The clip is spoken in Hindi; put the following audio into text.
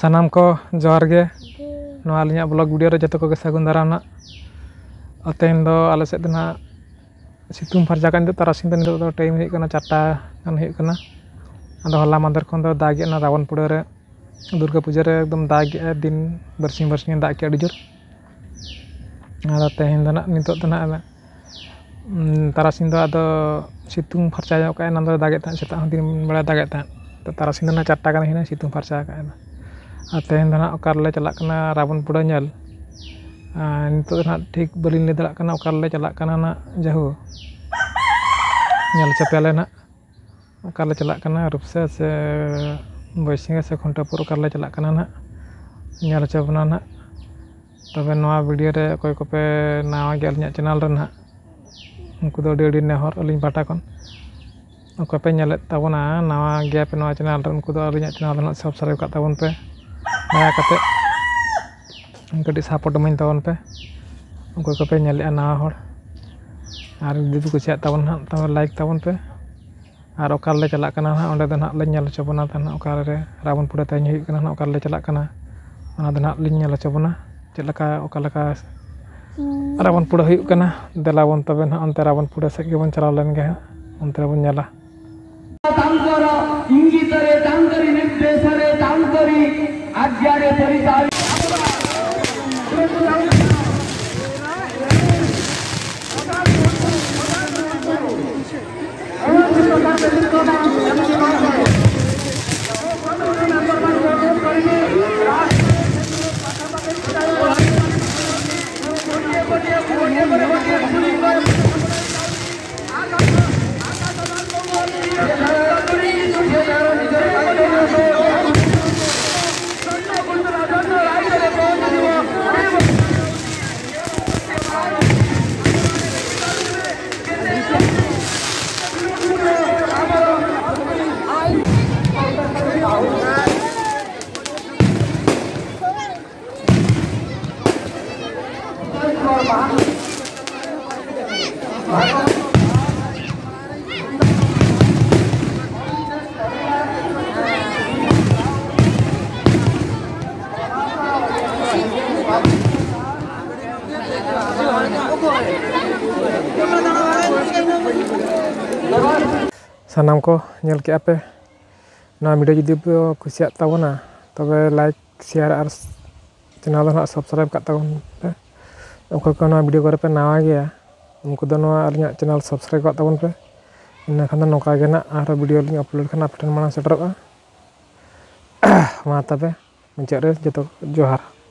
सानाम को जोहार गे नवा आलियां ब्लॉग वीडियो रे जतो को सागुन दाराम ना तेन दो आले सेद ना सितुंग फरजा कान दो तारासिंग दो टाइम हे कना 4टा कान हे कना आदो हला मादर खन दो दागे ना रावणपुरा रे दुर्गा पूजा रे एकदम दागे दिन बरसिंग बरसिंग दाग के अडी जोर आदो तेन दो ना नितो दो ना तारासिंग दो आदो सितुंग फरजा का ना दो दागे ता सेता दिन बेला दागे ता तो तारासिंग दो ना 4टा कान हेना सितुंग फरजा का तेन दो ना ओकारले चलाक कना रावणपुरा नेल नितो ना ठीक बलिन ले दड़ा कना ओकारले चलाक कना ना जहु नेल चपेले ना ओकारले चलाक कना रूपसे से बैसिंग से खुंटापुर ओकारले चलाक कना ना नेल चबना ना तबे नवा वीडियो रे कोई कोपे नावा गेल न्या चैनल रे ना उनको दो डेडी नेहर अलिन बाटा कन उनको पे नेले ताबना नावा गे पे नवा चैनल रे उनको दो अलिन चैनल ना सब्सक्राइब का ताबन पे दया कते कटी सपोर्ट मन ताबन पे उनको को पे नेले नवा हर और जुदी कुसिया ताबन ना तबे लाइक ताबन पे और ओकारले चलाक कना ना ओंडे दो ना ले नेल चबना तना ओकारले रावणपुरा ताई हिक कना ना ओकारले चलाक कना ओना दो ना लिन नेल चबना चलका ओकालका रावणपुरा हुई कना देलाबन तबे ना अंते रावणपुरा से गेबन चलाव लेन गे अंते बन नेला तांकरा इंगितरे तांकरी निर्देशरे तांकरी आज्ञारे परिचाल सानाम को नेल के आपे ना वीडियो जुदी पे कुसिया ताबना तबे लाइक शेयर और चैनल ना सब्सक्राइब का ताबन पे उनको को ना वीडियो करे पे नवा गया उनको दो ना अलिया चैनल सब्सक्राइब का ताबन पे इन खान नौका गे ना और वीडियो लिंक अपलोड खाना आपठन माना सेटरगा मा तबे मुचाद रे जतो जोहार।